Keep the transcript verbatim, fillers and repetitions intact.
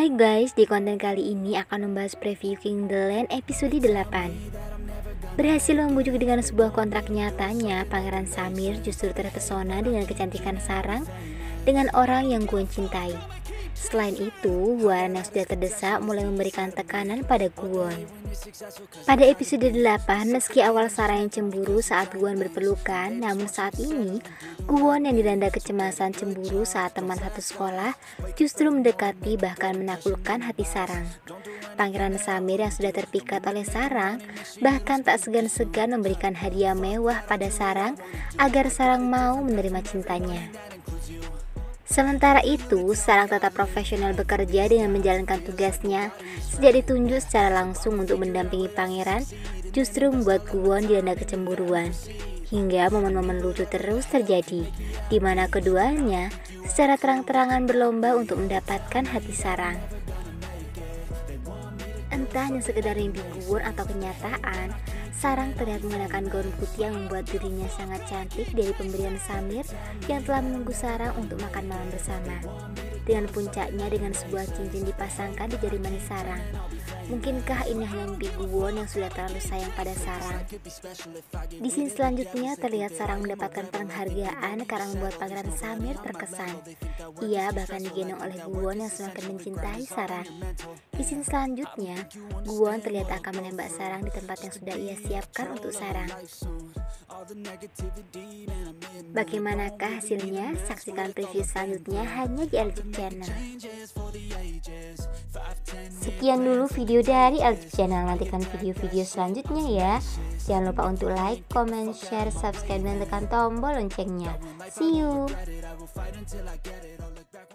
Halo guys, di konten kali ini akan membahas preview King the Land episode delapan. Berhasil membujuk dengan sebuah kontrak nyatanya, Pangeran Samir justru terpesona dengan kecantikan Sarang dengan orang yang Gwon cintai. Selain itu, Hwaran yang sudah terdesak mulai memberikan tekanan pada Gwon. Pada episode delapan, meski awal Sarang yang cemburu saat Gwon berpelukan, namun saat ini Gwon yang dilanda kecemasan cemburu saat teman satu sekolah justru mendekati bahkan menaklukkan hati Sarang. Pangeran Samir yang sudah terpikat oleh Sarang bahkan tak segan-segan memberikan hadiah mewah pada Sarang agar Sarang mau menerima cintanya. Sementara itu, Sarang tetap profesional bekerja dengan menjalankan tugasnya. Sejak ditunjuk secara langsung untuk mendampingi pangeran, justru membuat Gwon dilanda kecemburuan. Hingga momen-momen lucu terus terjadi, di mana keduanya secara terang-terangan berlomba untuk mendapatkan hati Sarang. Entah hanya sekedar mimpi Gwon atau kenyataan, Sarang terlihat mengenakan gaun putih yang membuat dirinya sangat cantik dari pemberian Samir yang telah menunggu Sarang untuk makan malam bersama. Dengan puncaknya dengan sebuah cincin dipasangkan di jari manis Sarang. Mungkinkah ini hanya mimpi Gwon yang sudah terlalu sayang pada Sarang? Di scene selanjutnya terlihat Sarang mendapatkan penghargaan karena membuat Pangeran Samir terkesan. Ia bahkan digendong oleh Gwon yang semakin mencintai Sarang. Di scene selanjutnya, Gwon terlihat akan menembak Sarang di tempat yang sudah ia siapkan untuk Sarang. Bagaimanakah hasilnya? Saksikan preview selanjutnya hanya di Aljib Channel. Sekian dulu video dari Aljib Channel. Nantikan video-video selanjutnya ya. Jangan lupa untuk like, comment, share, subscribe, dan tekan tombol loncengnya. See you.